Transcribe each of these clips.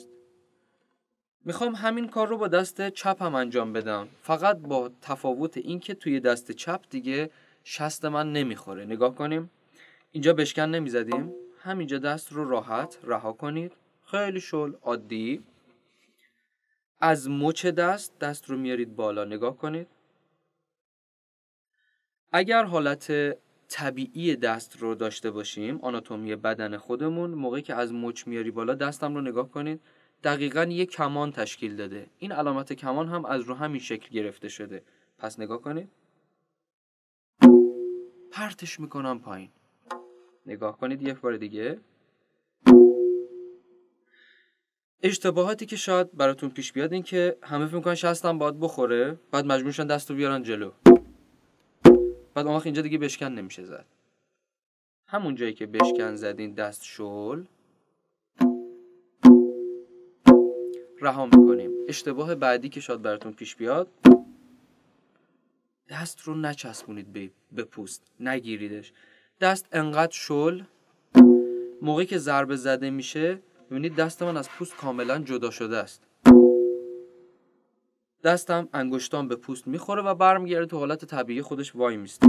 نیست. میخوام همین کار رو با دست چپم انجام بدم، فقط با تفاوت این که توی دست چپ دیگه شست من نمیخوره. نگاه کنیم، اینجا بشکن نمیزدیم، همینجا دست رو راحت رها کنید، خیلی شل عادی. از مچ دست رو میارید بالا، نگاه کنید. اگر حالت طبیعی دست رو داشته باشیم، آناتومی بدن خودمون، موقعی که از مچ میاری بالا دستم رو نگاه کنید، دقیقاً یک کمان تشکیل داده. این علامت کمان هم از رو همین شکل گرفته شده. پس نگاه کنید، پرتش میکنم پایین. نگاه کنید یک بار دیگه. اشتباهاتی که شاید براتون پیش بیاد این که همه فکر میکنن شستم باید بخوره، بعد مجبور شدن دستو بیارن جلو، بعد اون وقت اینجا دیگه بشکن نمیشه زد. همون جایی که بشکن زدین دست شل رها میکنیم. اشتباه بعدی که شاید براتون پیش بیاد، دست رو نچسبونید به پوست، نگیریدش. دست انقدر شل، موقعی که ضربه زده میشه ببینید دست من از پوست کاملا جدا شده است. دستم انگشتام به پوست میخوره و برمیگرده تو حالت طبیعی خودش وای میسته.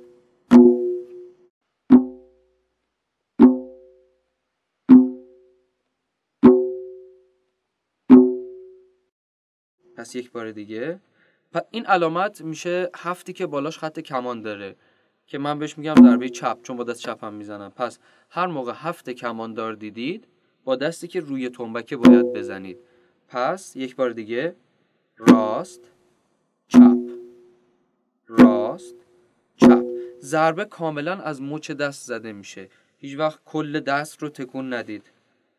پس یک بار دیگه. این علامت میشه هفتی که بالاش خط کمان داره که من بهش میگم ضربه چپ، چون با دست چپم میزنم. پس هر موقع هفت کماندار دیدید با دستی که روی تنبکه باید بزنید. پس یک بار دیگه، راست چپ، راست چپ. ضربه کاملا از مچ دست زده میشه، هیچ وقت کل دست رو تکون ندید.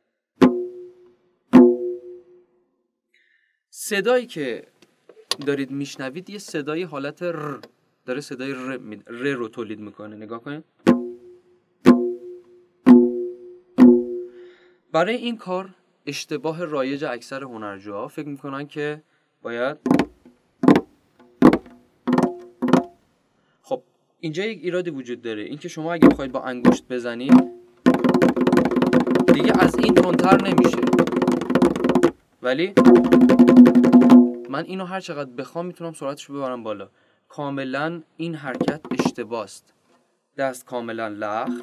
صدایی که دارید میشنوید یه صدای حالت ر داره، صدای ر رو تولید میکنه. نگاه کنید. برای این کار اشتباه رایج اکثر هنرجوها فکر میکنن که باید، خب اینجا یک ایرادی وجود داره، این که شما اگه بخواید با انگشت بزنید دیگه از این تندتر نمیشه، ولی من اینو هر چقدر بخوام میتونم سرعتشو ببرم بالا. کاملا این حرکت اشتباه است. دست کاملا لخت،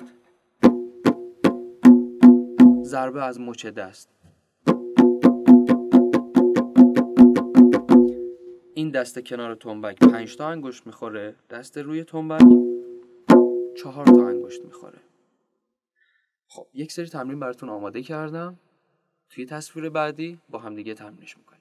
ضربه از مچ دست. این دست کنار تنبک 5 تا انگشت میخوره، دست روی تنبک 4 تا انگشت میخوره. خب یک سری تمرین براتون آماده کردم، توی تصویر بعدی با هم دیگه تمرینش میکنیم.